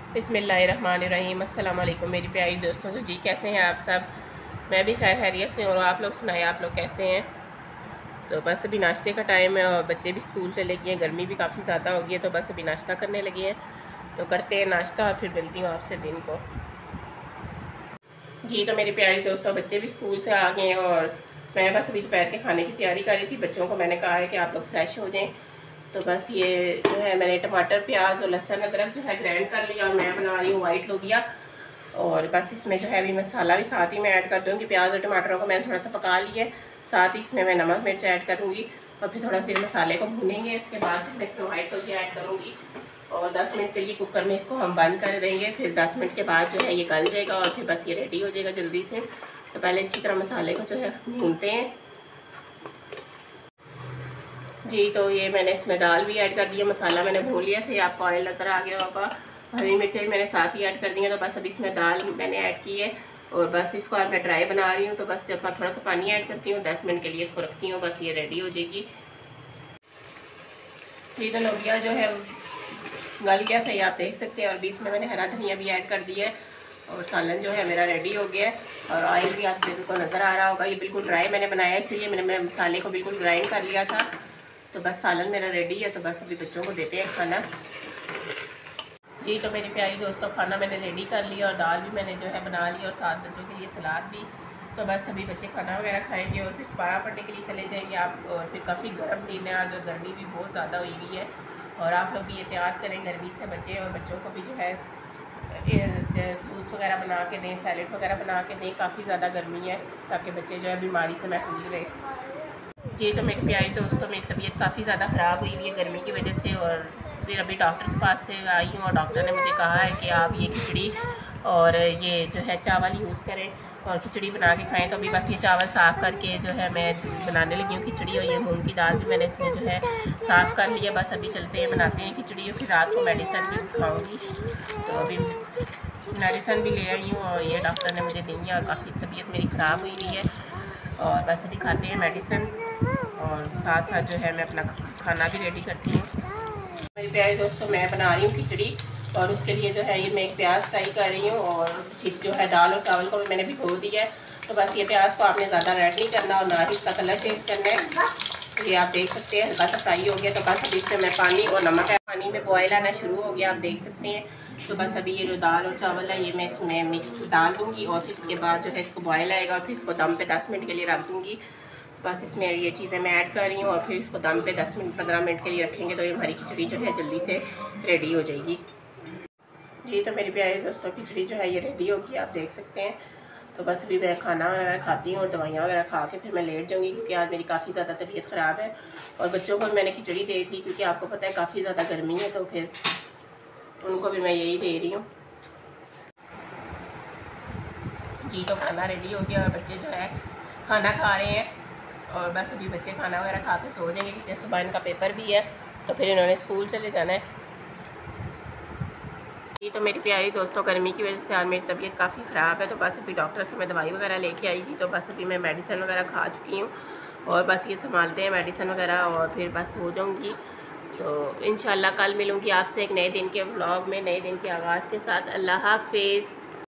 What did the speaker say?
बिस्मिल्लाहिर्रहमानिर्रहीम। अस्सलाम वालेकुम मेरी प्यारी दोस्तों। तो जी कैसे हैं आप सब? मैं भी खैर खैरियत से और आप लोग सुनाएं, आप लोग कैसे हैं? तो बस अभी नाश्ते का टाइम है और बच्चे भी स्कूल चले गए हैं, गर्मी भी काफ़ी ज़्यादा हो गई है, तो बस अभी नाश्ता करने लगे हैं। तो करते हैं नाश्ता और फिर मिलती हूँ आपसे दिन को। जी तो मेरी प्यारी दोस्तों, बच्चे भी स्कूल से आ गए हैं और मैं बस अभी दोपहर के खाने की तैयारी कर रही थी। बच्चों को मैंने कहा है कि आप लोग फ्रेश हो जाएं। तो बस ये जो है मैंने टमाटर प्याज और लहसुन अदरक जो है ग्राइंड कर लिया और मैं बना रही हूँ वाइट लोबिया। और बस इसमें जो है अभी मसाला भी साथ ही मैं ऐड कर दूँगी। प्याज और टमाटरों को मैंने थोड़ा सा पका लिया है, साथ ही इसमें मैं नमक मिर्च ऐड करूँगी और फिर थोड़ा सा मसाले को भूनेंगे। उसके बाद फिर मैं इसमें वाइट लोबिया ऐड करूँगी और 10 मिनट के लिए कुकर में इसको हम बंद कर देंगे। फिर 10 मिनट के बाद जो है ये गल जाएगा और फिर बस ये रेडी हो जाएगा जल्दी से। तो पहले अच्छी तरह मसाले को जो है भूनते हैं। जी तो ये मैंने इसमें दाल भी ऐड कर दिया, मसाला मैंने भून लिया था, आपको ऑयल नज़र आ गया होगा। हरी मिर्चें भी मैंने साथ ही ऐड कर दी हैं। तो बस अभी इसमें दाल मैंने ऐड की है और बस इसको अब मैं ड्राई बना रही हूँ। तो बस जब थोड़ा सा पानी ऐड करती हूँ, 10 मिनट के लिए इसको रखती हूँ, बस ये रेडी हो जाएगी। ये तो लोबिया जो है गल गया था, ये आप देख सकते हैं। और बीच में मैंने हरा धनिया भी ऐड कर दिया है और सालन जो है मेरा रेडी हो गया है। और ऑयल भी आप बिल्कुल नज़र आ रहा होगा। ये बिल्कुल ड्राई मैंने बनाया है, इसलिए मैंने मसाले को बिल्कुल ग्राइंड कर लिया था। तो बस सालन मेरा रेडी है। तो बस अभी बच्चों को देते हैं खाना। जी तो मेरी प्यारी दोस्तों, खाना मैंने रेडी कर लिया और दाल भी मैंने जो है बना ली और साथ बच्चों के लिए सलाद भी। तो बस अभी बच्चे खाना वगैरह खाएंगे और फिर सपारा पढ़ने के लिए चले जाएंगे आप। और फिर काफ़ी गर्म दिन है आज और गर्मी भी बहुत ज़्यादा हुई हुई है। और आप लोग भी एहतियात करें, गर्मी से बचें और बच्चों को भी जो है जूस वगैरह बना के दें, सैलेड वगैरह बना के दें। काफ़ी ज़्यादा गर्मी है, ताकि बच्चे जो है बीमारी से महफूज रहें। जी तो मेरी प्यारी दोस्तों, मेरी तबीयत काफ़ी ज़्यादा ख़राब हुई हुई है गर्मी की वजह से। और फिर अभी डॉक्टर के पास से आई हूँ और डॉक्टर ने मुझे कहा है कि आप ये खिचड़ी और ये जो है चावल यूज़ करें और खिचड़ी बना के खाएं। तो अभी बस ये चावल साफ़ करके जो है मैं बनाने लगी हूँ खिचड़ी। और ये मूंग की दाल भी मैंने इसमें जो है साफ़ कर लिया। बस अभी चलते हैं बनाते हैं खिचड़ी और फिर रात को मेडिसिन भी खाऊँगी। तो अभी मेडिसिन भी ले आई हूँ और ये डॉक्टर ने मुझे दी है और काफ़ी तबीयत मेरी ख़राब हुई हुई है। और बस अभी खाते हैं मेडिसिन और साथ साथ जो है मैं अपना खाना भी रेडी करती हूँ। मेरे प्यारे दोस्तों, मैं बना रही हूँ खिचड़ी और उसके लिए जो है ये मैं एक प्याज फ्राई कर रही हूँ और जो है दाल और चावल को भी मैंने भिगो दिया है। तो बस ये प्याज को आपने ज़्यादा रेड नहीं करना और ना ही इसका कलर चेंज करना है। तो ये आप देख सकते हैं हल्का सा फ्राई हो गया। तो बस अभी इसमें मैं पानी और नमक है, पानी में बॉयल आना शुरू हो गया, आप देख सकते हैं। तो बस अभी ये जो दाल और चावल है ये मैं इसमें मिक्स डाल दूँगी और फिर इसके बाद जो है इसको बॉयल आएगा और फिर इसको दम पे 10 मिनट के लिए रख दूँगी। बस इसमें ये चीज़ें मैं ऐड कर रही हूँ और फिर इसको दम पे 10 मिनट 15 मिनट के लिए रखेंगे तो ये हमारी खिचड़ी जो है जल्दी से रेडी हो जाएगी। जी तो मेरे प्यारे दोस्तों, खिचड़ी जो है ये रेडी होगी, आप देख सकते हैं। तो बस अभी मैं खाना वगैरह खाती हूँ और दवाइयाँ वगैरह खा के फिर मैं लेट जाऊँगी, क्योंकि आज मेरी काफ़ी ज़्यादा तबीयत ख़राब है। और बच्चों को भी मैंने खिचड़ी दे दी, क्योंकि आपको पता है काफ़ी ज़्यादा गर्मी है, तो फिर उनको भी मैं यही दे रही हूँ। जी तो खाना रेडी हो गया और बच्चे जो है खाना खा रहे हैं। और बस अभी बच्चे खाना वगैरह खा के सो जाएंगे, क्योंकि सुबह इनका पेपर भी है, तो फिर इन्होंने स्कूल चले जाना है। जी तो मेरी प्यारी दोस्तों, गर्मी की वजह से आज मेरी तबीयत काफ़ी ख़राब है। तो बस अभी डॉक्टर से मैं दवाई वगैरह लेके आई थी। तो बस अभी मैं मेडिसिन वगैरह खा चुकी हूँ और बस ये संभालते हैं मेडिसिन वगैरह और फिर बस सो जाऊँगी। तो इंशाल्लाह कल मिलूँगी आपसे एक नए दिन के व्लॉग में, नए दिन के आगाज़ के साथ। अल्लाह हाफ़िज़।